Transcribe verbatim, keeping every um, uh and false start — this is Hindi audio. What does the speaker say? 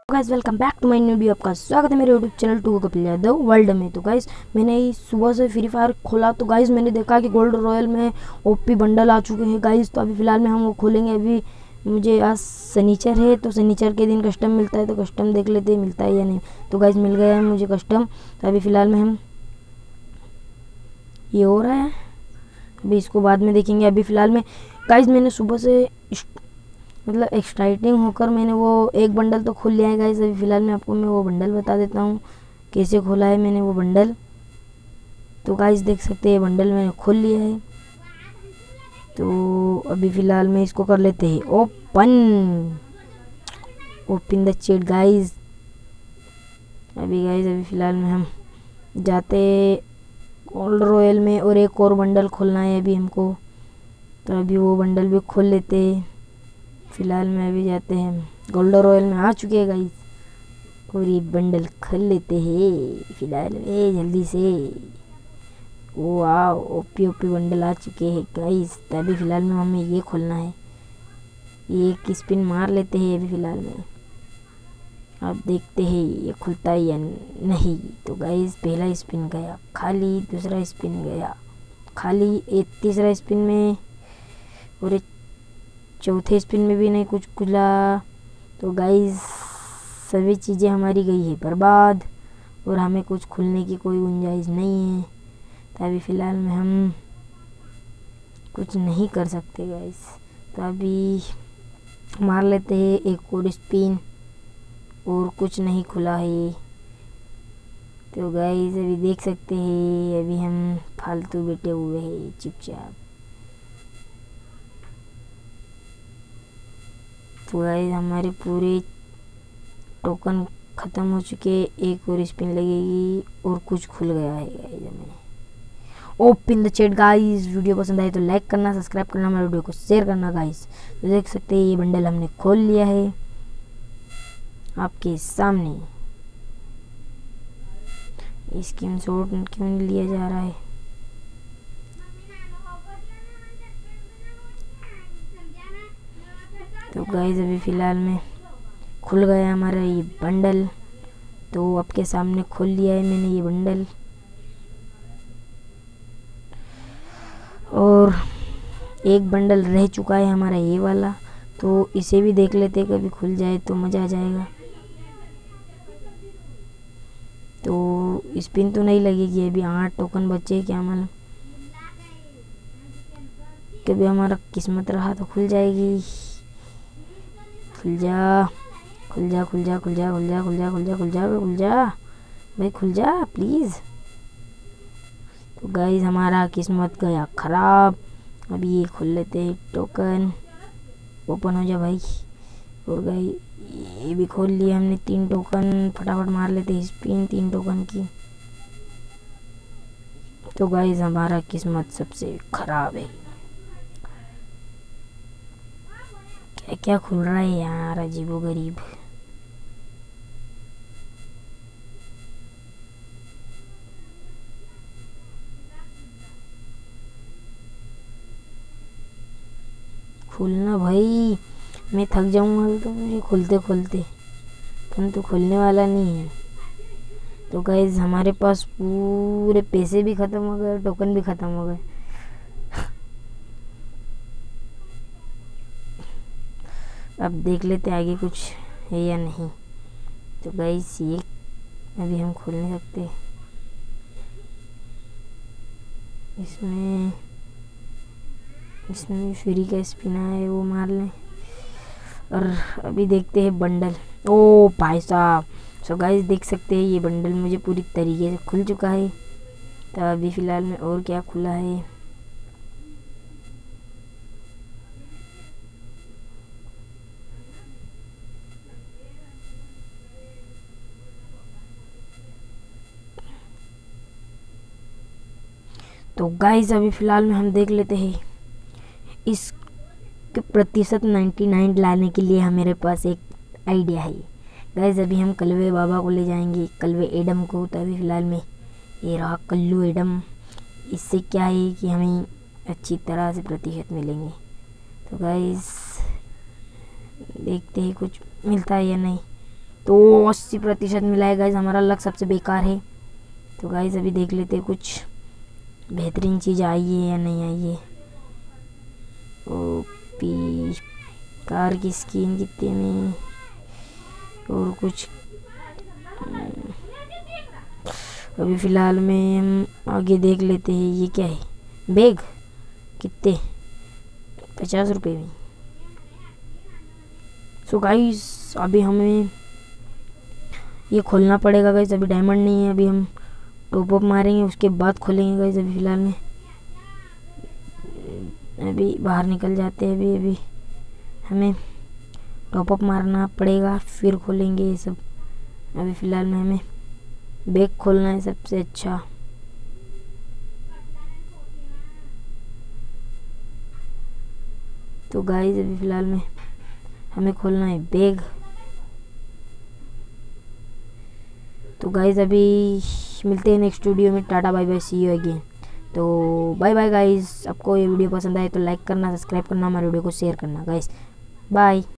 Guys welcome back to my new video. आपका स्वागत है मेरे YouTube channel to Kapil Yadav world में। तो गाइस मैंने सुबह से फ्री फायर खोला तो गाइस मैंने देखा कि गोल्ड रॉयल में ओपी बंडल आ चुके हैं गाइस। तो अभी फ़िलहाल में हम वो खोलेंगे। अभी मुझे आज शनिचर है तो शनिचर के दिन कस्टम मिलता है, तो कस्टम देख लेते हैं मिलता है या नहीं। तो गाइस मिल गया है मुझे कस्टम। तो अभी फ़िलहाल में हम ये हो रहा है, अभी इसको बाद में देखेंगे। अभी फ़िलहाल में गाइस मैंने सुबह से मतलब एक्साइटिंग होकर मैंने वो एक बंडल तो खोल लिया है गाइस। अभी फ़िलहाल में आपको मैं वो बंडल बता देता हूँ कैसे खोला है मैंने वो बंडल। तो गाइस देख सकते हैं बंडल मैंने खोल लिया है। तो अभी फ़िलहाल में इसको कर लेते हैं open open the chat guys. अभी गाइस अभी फ़िलहाल में हम जाते गोल्ड रॉयल में और एक और बंडल खोलना है अभी हमको। तो अभी वो बंडल भी खोल लेते हैं। फ़िलहाल में अभी जाते हैं गोल्ड रॉयल में आ चुके हैं गाइस और ये बंडल खोल लेते हैं फ़िलहाल में जल्दी से। वो आओ ओपी ओपी बंडल आ चुके हैं गाइस। तभी फ़िलहाल में हमें ये खोलना है, ये एक स्पिन मार लेते हैं अभी फ़िलहाल में। अब देखते हैं ये खुलता है या नहीं। तो गाइस पहला स्पिन गया खाली, दूसरा स्पिन गया खाली, एक तीसरा स्पिन में और एक चौथे स्पिन में भी नहीं कुछ खुला। तो गाइस सभी चीज़ें हमारी गई है बर्बाद और हमें कुछ खुलने की कोई गुंजाइश नहीं है। तो अभी फ़िलहाल में हम कुछ नहीं कर सकते गाइस। तो अभी मार लेते हैं एक और स्पिन और कुछ नहीं खुला है। तो गाइस अभी देख सकते हैं अभी हम फालतू बैठे हुए हैं चुपचाप। तो गाइस हमारे पूरे टोकन ख़त्म हो चुके, एक और स्पिन लगेगी और कुछ खुल गया है गाइस हमें। Open the chat guys. Video पसंद आए तो लाइक करना, सब्सक्राइब करना, हमारे वीडियो को शेयर करना गाइस। तो देख सकते हैं ये बंडल हमने खोल लिया है आपके सामने। स्क्रीन शॉट क्यों नहीं लिया जा रहा है? तो गाइस अभी फ़िलहाल में खुल गया हमारा ये बंडल। तो आपके सामने खोल लिया है मैंने ये बंडल और एक बंडल रह चुका है हमारा ये वाला। तो इसे भी देख लेते हैं, कभी खुल जाए तो मज़ा आ जाएगा। तो स्पिन तो नहीं लगेगी, अभी आठ टोकन बचे क्या मालूम, कभी हमारा किस्मत रहा तो खुल जाएगी। खुल जा खुल जा खुल जा खुल जा खुल जा खुल जा खुल जा खुल जा खुल जा भाई खुल जा प्लीज़। तो गाइस हमारा किस्मत गया ख़राब। अभी ये खोल लेते हैं टोकन, ओपन हो जा भाई। और गाइस ये भी खोल लिया हमने तीन टोकन, फटाफट मार लेते हैं स्पिन तीन टोकन की। तो गाइस हमारा किस्मत सबसे ख़राब है। क्या क्या खुल रहा है यार अजीबो गरीब। खुलना भाई, मैं थक जाऊंगा तो मुझे खोलते खोलते, परंतु खुलने वाला नहीं है। तो गाइस हमारे पास पूरे पैसे भी ख़त्म हो गए, टोकन भी ख़त्म हो गए। अब देख लेते आगे कुछ है या नहीं। तो गाइस ये अभी हम खोल नहीं सकते, इसमें इसमें फ्री का स्पिन है वो मार लें। और अभी देखते हैं बंडल। ओ भाई साहब, सो गाइस देख सकते हैं ये बंडल मुझे पूरी तरीके से खुल चुका है। तो अभी फ़िलहाल में और क्या खुला है? तो गाइस अभी फ़िलहाल में हम देख लेते हैं इस प्रतिशत निन्यानवे लाने के लिए मेरे पास एक आइडिया है गाइस। अभी हम कलवे बाबा को ले जाएंगे, कलवे एडम को। तो अभी फ़िलहाल में ये रहा कल्लू एडम। इससे क्या है कि हमें अच्छी तरह से प्रतिशत मिलेंगे। तो गाइस देखते हैं कुछ मिलता है या नहीं। तो अस्सी प्रतिशत मिला है गाइज, हमारा लक सबसे बेकार है। तो गाइज अभी देख लेते हैं कुछ बेहतरीन चीज़ आई है या नहीं आई है। ओपी कार की स्किन कितने में और कुछ। अभी फ़िलहाल में हम आगे देख लेते हैं। ये क्या है, बैग कितने, पचास रुपये में। सो गाइस अभी हमें ये खोलना पड़ेगा गाइस, अभी डायमंड नहीं है, अभी हम टॉप अप मारेंगे उसके बाद खोलेंगे गाइस। अभी फ़िलहाल में अभी बाहर निकल जाते हैं, अभी अभी हमें टॉप अप मारना पड़ेगा फिर खोलेंगे ये सब। अभी फ़िलहाल में हमें बैग खोलना है सबसे अच्छा। तो गाइस अभी फ़िलहाल में हमें खोलना है बैग। तो गाइस अभी मिलते हैं नेक्स्ट वीडियो में। Tata bye bye, see you again. तो बाय बाय गाइस। आपको ये वीडियो पसंद आए तो लाइक करना, सब्सक्राइब करना, हमारे वीडियो को शेयर करना गाइस। बाय।